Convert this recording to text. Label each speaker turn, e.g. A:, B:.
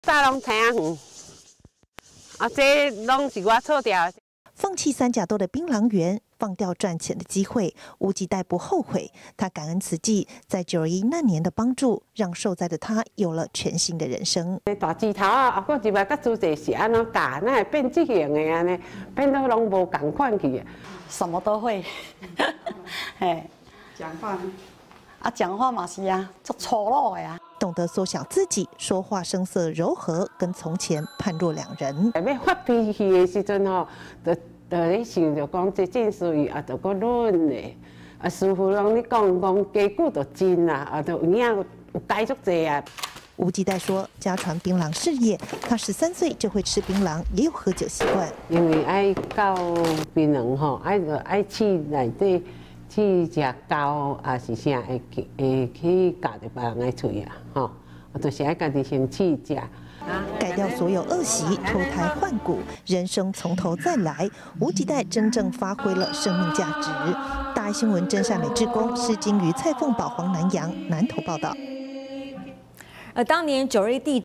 A: 早拢听远，这拢是我错掉。
B: 放弃3甲豆的槟榔园，放掉赚钱的机会，吴吉代不后悔。他感恩慈济在921那年的帮助，让受灾的他有了全新的人生。
A: 大枝头啊，啊，我入来甲主席是安怎教，哪会变这样的安尼，变到拢无共款去。
C: 什么都会，哎，
D: 讲话呢？
C: 讲话嘛是啊，足粗鲁的呀。
B: 懂得缩小自己，说话声色柔和，跟从前判若两人。
A: 要发脾气的时阵吼，就咧想着讲这件事啊，就搁论的，师傅拢咧讲家久就真啦，就有影有改足济啊。
B: 吴吉代说，家传槟榔事业，他13岁就会吃槟榔，也有喝酒习惯。
A: 因为爱教槟榔吼，爱去内底。去食糕啊是啥会去夹着别人的嘴啊，吼，就是爱家己先去食。
B: 改掉所有恶习，脱胎换骨，人生从头再来。吴吉代真正发挥了生命价值。大爱新闻真善美志工施金于蔡凤宝、黄南阳南投报道。
E: 当年921地